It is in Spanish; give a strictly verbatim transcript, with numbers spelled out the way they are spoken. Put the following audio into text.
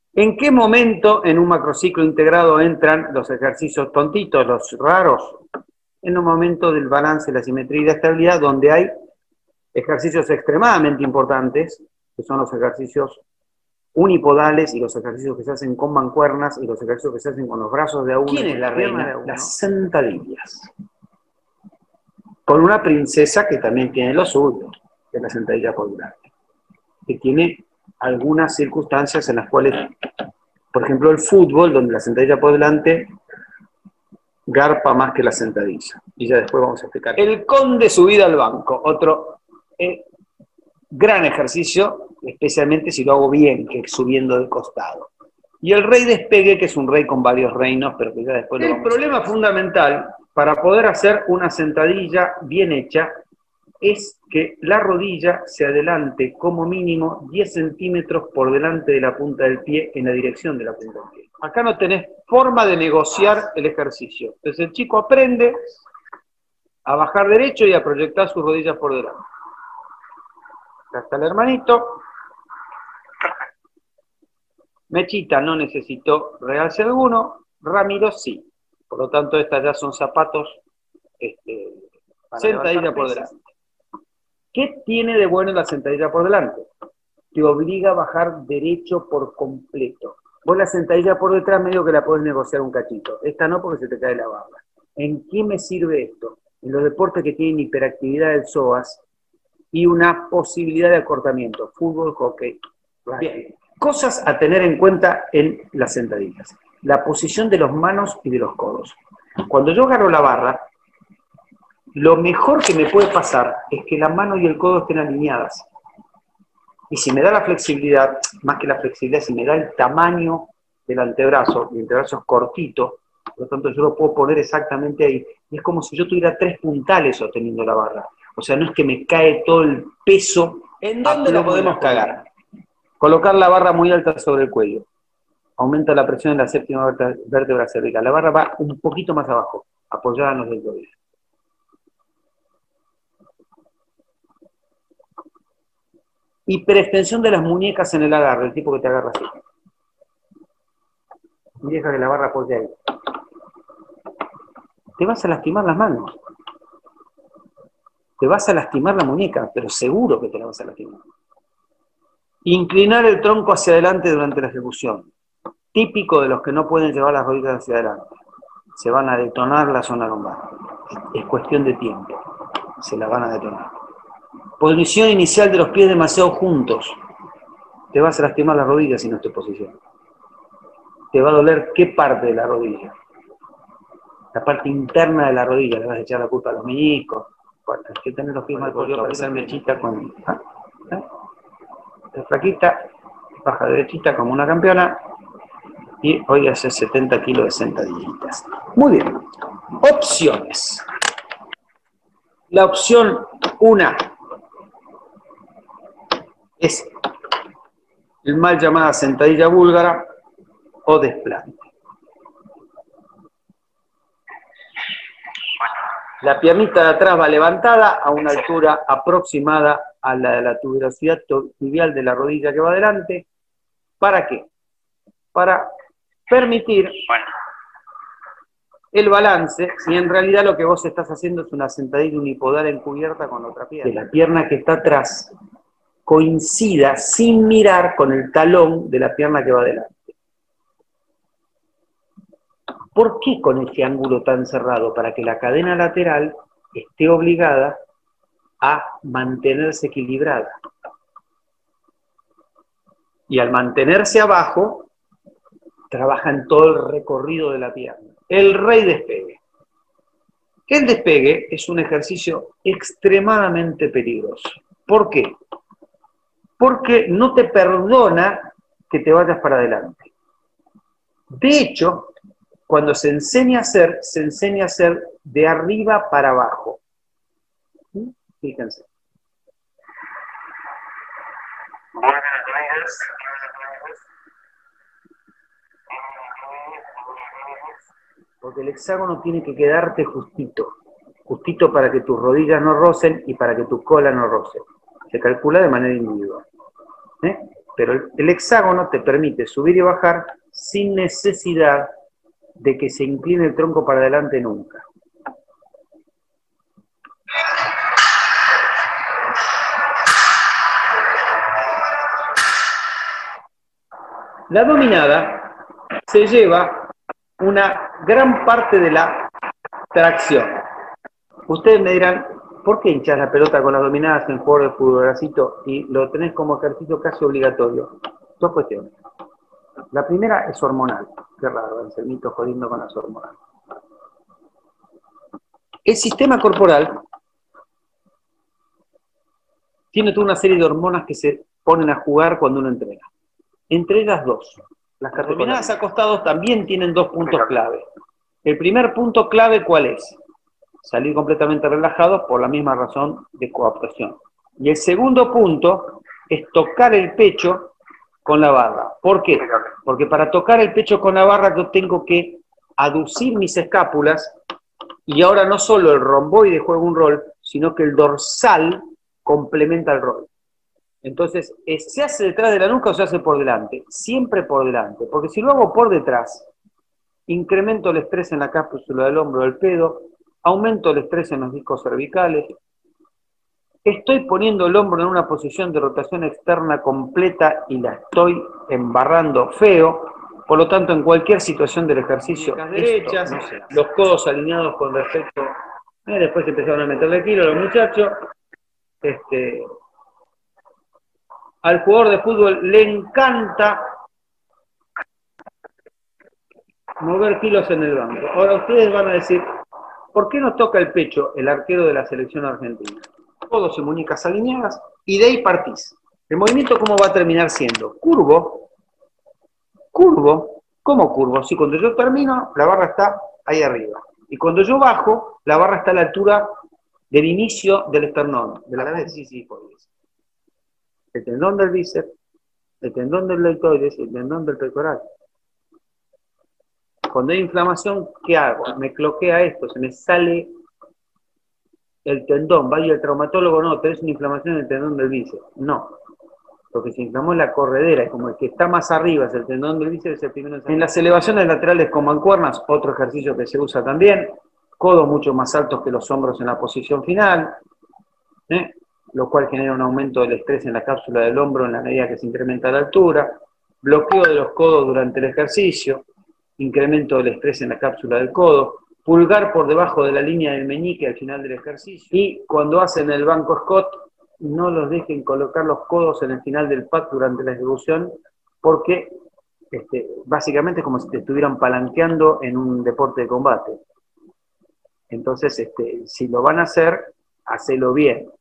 ¿En qué momento en un macrociclo integrado entran los ejercicios tontitos, los raros? En un momento del balance, la simetría y la estabilidad, donde hay ejercicios extremadamente importantes, que son los ejercicios unipodales y los ejercicios que se hacen con mancuernas y los ejercicios que se hacen con los brazos de a uno. ¿Quién y es la piernas reina? de a uno. Las Las sentadillas. Con una princesa que también tiene lo suyo, que es la sentadilla por delante, que tiene algunas circunstancias en las cuales, por ejemplo, el fútbol, donde la sentadilla por delante garpa más que la sentadilla. Y ya después vamos a explicar. El conde subida al banco, otro eh, gran ejercicio, especialmente si lo hago bien, que es subiendo de costado. Y el rey despegue, que es un rey con varios reinos, pero que ya después lo vamos a ver. El problema fundamental para poder hacer una sentadilla bien hecha es que la rodilla se adelante como mínimo diez centímetros por delante de la punta del pie en la dirección de la punta del pie. Acá no tenés forma de negociar el ejercicio. Entonces el chico aprende a bajar derecho y a proyectar sus rodillas por delante. Acá está el hermanito. Mechita no necesitó realce alguno. Ramiro sí. Por lo tanto, estas ya son zapatos este, sentadilla por delante. ¿Qué tiene de bueno la sentadilla por delante? Te obliga a bajar derecho por completo. Vos la sentadilla por detrás medio que la podés negociar un cachito. Esta no, porque se te cae la barra. ¿En qué me sirve esto? En los deportes que tienen hiperactividad del psoas y una posibilidad de acortamiento. Fútbol, hockey. Bien. Cosas a tener en cuenta en las sentadillas. La posición de las manos y de los codos. Cuando yo agarro la barra, lo mejor que me puede pasar es que la mano y el codo estén alineadas. Y si me da la flexibilidad, más que la flexibilidad, si me da el tamaño del antebrazo, el antebrazo es cortito, por lo tanto yo lo puedo poner exactamente ahí. Y es como si yo tuviera tres puntales sosteniendo la barra. O sea, no es que me cae todo el peso. ¿En dónde lo podemos cagar? Colocar la barra muy alta sobre el cuello. Aumenta la presión en la séptima vértebra cervical. La barra va un poquito más abajo, apoyada en los deltoides. Hiperextensión de las muñecas en el agarre, el tipo que te agarra así. Y deja que la barra apoye ahí. Te vas a lastimar las manos. Te vas a lastimar la muñeca, pero seguro que te la vas a lastimar. Inclinar el tronco hacia adelante durante la ejecución. Típico de los que no pueden llevar las rodillas hacia adelante. Se van a detonar la zona lumbar. Es cuestión de tiempo. Se la van a detonar. Posición inicial de los pies demasiado juntos. Te vas a lastimar las rodillas si no te posicionas. Te va a doler qué parte de la rodilla. La parte interna de la rodilla. Le vas a echar la culpa a los meñiscos. Bueno, hay que tener los pies mal puestos. Parecer Mechita con... ¿Ah? ¿Eh? La flaquita, baja derechita como una campeona. Y hoy hace setenta kilos de sentadillitas. Muy bien. Opciones. La opción una es el mal llamada sentadilla búlgara o desplante. La piernita de atrás va levantada a una altura aproximada a la de la tuberosidad tibial de la rodilla que va adelante. ¿Para qué? Para permitir el balance, y en realidad lo que vos estás haciendo es una sentadilla unipodal encubierta con otra pierna. Que la pierna que está atrás coincida sin mirar con el talón de la pierna que va adelante. ¿Por qué con este ángulo tan cerrado? Para que la cadena lateral esté obligada a mantenerse equilibrada. Y al mantenerse abajo, trabaja en todo el recorrido de la pierna. El rey despegue. El despegue es un ejercicio extremadamente peligroso. ¿Por qué? Porque no te perdona que te vayas para adelante. De hecho, cuando se enseña a hacer, se enseña a hacer de arriba para abajo. Fíjense. Porque el hexágono tiene que quedarte justito. Justito para que tus rodillas no rocen y para que tu cola no roce. Se calcula de manera individual. ¿Eh? Pero el, el hexágono te permite subir y bajar sin necesidad de que se incline el tronco para adelante nunca. La dominada se lleva una gran parte de la tracción. Ustedes me dirán, ¿por qué hinchas la pelota con las dominadas en juego de fútbol, Horacito, y lo tenés como ejercicio casi obligatorio? Dos cuestiones. La primera es hormonal. Qué raro, Anselmito jodiendo con las hormonas. El sistema corporal tiene toda una serie de hormonas que se ponen a jugar cuando uno entrena. Entre ellas dos. Las dominadas acostados también tienen dos puntos clave. El primer punto clave, ¿cuál es? Salir completamente relajados por la misma razón de cooptación. Y el segundo punto es tocar el pecho con la barra. ¿Por qué? Porque para tocar el pecho con la barra yo tengo que aducir mis escápulas y ahora no solo el romboide juega un rol, sino que el dorsal complementa el rol. Entonces, ¿se hace detrás de la nuca o se hace por delante? Siempre por delante, porque si lo hago por detrás, incremento el estrés en la cápsula del hombro del pedo, aumento el estrés en los discos cervicales, estoy poniendo el hombro en una posición de rotación externa completa y la estoy embarrando feo, por lo tanto en cualquier situación del ejercicio, derechas, no sé, los codos alineados con respecto, eh, después empezaron a meterle kilo los muchachos, este, al jugador de fútbol le encanta mover kilos en el banco. Ahora ustedes van a decir, ¿por qué no toca el pecho el arquero de la selección argentina? Codos y muñecas alineadas, y de ahí partís. ¿El movimiento cómo va a terminar siendo? Curvo, curvo, ¿cómo curvo? Si cuando yo termino, la barra está ahí arriba. Y cuando yo bajo, la barra está a la altura del inicio del esternón, de la vez sí, sí, el tendón del bíceps, el tendón del deltoides y el tendón del pectoral. Cuando hay inflamación, ¿qué hago? Me cloquea esto, se me sale el tendón, vaya el traumatólogo, no, tenés una inflamación en el tendón del bíceps. No, porque se inflamó la corredera, es como el que está más arriba, es el tendón del bíceps, es el primero en salir. En las elevaciones laterales con mancuernas, otro ejercicio que se usa también, codos mucho más altos que los hombros en la posición final, ¿eh? Lo cual genera un aumento del estrés en la cápsula del hombro en la medida que se incrementa la altura, bloqueo de los codos durante el ejercicio, incremento del estrés en la cápsula del codo, pulgar por debajo de la línea del meñique al final del ejercicio, y cuando hacen el banco Scott, no los dejen colocar los codos en el final del pack durante la ejecución, porque este, básicamente es como si te estuvieran palanqueando en un deporte de combate. Entonces, este, si lo van a hacer, hacelo bien.